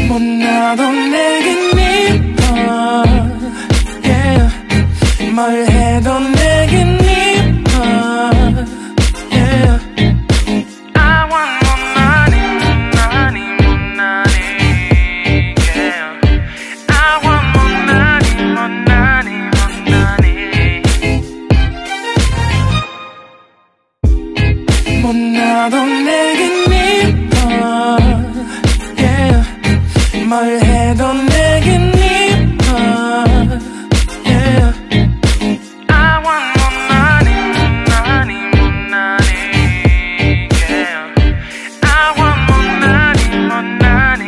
못나도 내겐 미워, yeah. 뭘 해도 내겐 미워, yeah. I want 못나니, 못나니, 못나니, yeah. I want 못나니, 못나니, 못나니. 못나도 내겐 미워, yeah. 뭘 해도 내겐 미워, yeah. I want 못나니, 못나니, 못나니, yeah. I want 못나니, 못나니,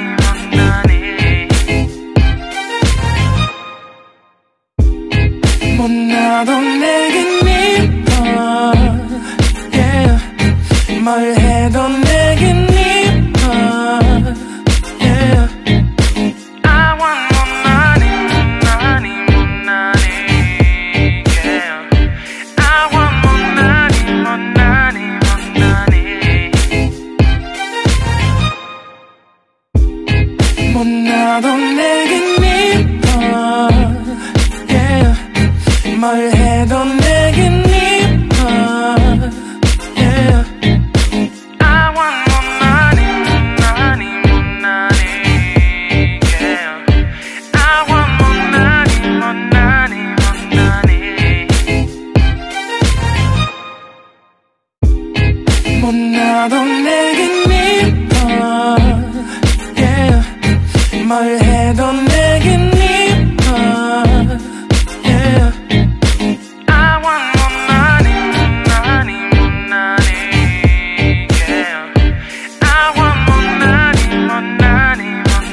못나니. 못나도 내겐 미워, yeah. 뭘 해도 내겐 미워, yeah. I want 못나니, 못나니, 못나니, yeah. I want 못나니, 못나니, 못나니. 못나도 내겐 미워, yeah. 뭘 해도 내겐 미워, yeah. I want 못나니, 못나니, 못나니, yeah. I want 못나니, 못나니, 못나니. 못나도 내겐 미워, yeah. 뭘 해도 내겐 미워, yeah. I want 못나니, 못나니, 못나니, yeah. I want 못나니, 못나니,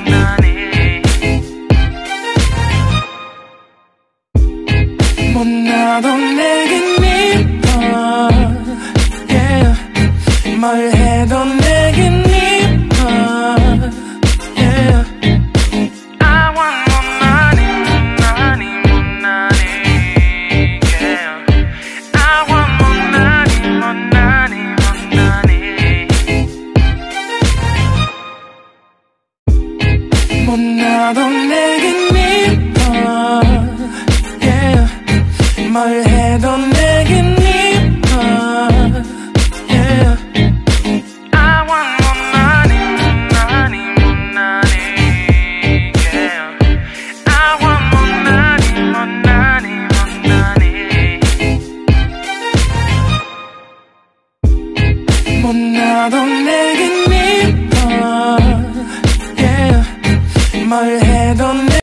못나니. 못나도 내겐 미워, yeah. 뭘 해도 내겐 미워, yeah. I want 못나니, 못나니, 못나니, yeah. I want 못나니, 못나니, 못나니. 못나도 내겐 미워, yeah. 뭘 해도 내겐 미워, yeah. I want 못나니, 못나니, 못나니, yeah. I want 못나니, 못나니, 못나니. 못나도 내겐 미워, yeah. 뭘 해도